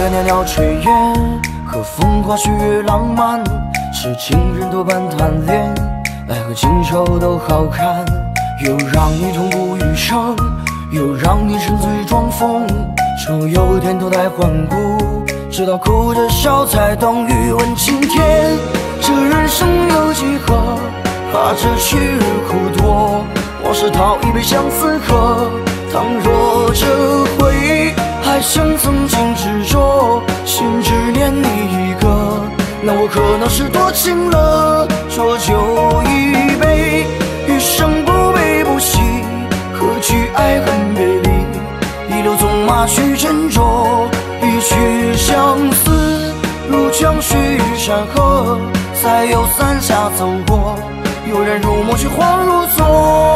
着袅袅炊烟，和风花雪月浪漫，是情人多半贪恋，爱和情仇都好看，又让你痛不欲生，又让你沉醉装疯，说有天脱胎换骨，直到哭着笑才懂欲问青天。这人生有几何，怕这去日苦多，往事讨一杯相思喝。倘若这回忆还像曾经执着，心只念你一个，那我可能是多情了。浊酒一杯，余生不悲不喜，何惧爱恨别离？一溜纵马去斟酌，一曲相思如江水与山河，再有三峡走过，悠然入梦却恍如昨。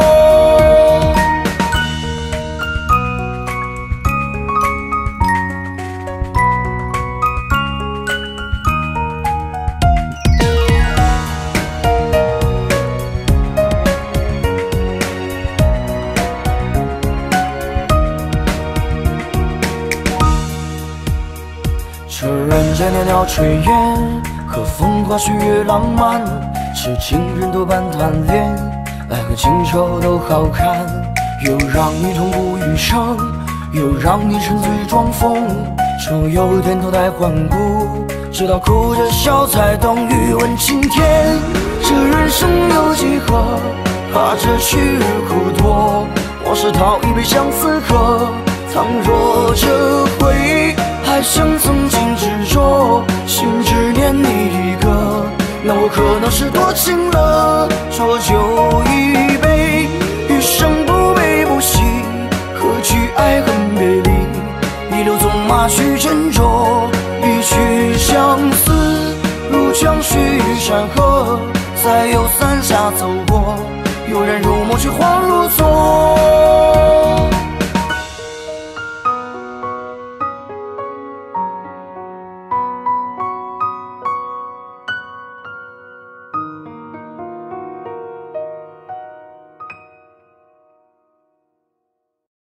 这人间袅袅炊烟，和风花雪月浪漫，是情人多半贪恋，爱和情仇都好看，又让你痛不欲生，又让你沉醉装疯，说有天脱胎换骨，直到哭着笑才懂欲问青天。这人生有几何，怕这去日苦多，往事讨一杯相思喝。倘若这回忆还像曾经执着，心只念你一个，那我可能是多情了。浊酒一杯，余生不悲不喜，何惧爱恨别离？一溜纵马去斟酌，一曲相思如江水与山河，再有三峡走过，悠然入梦却恍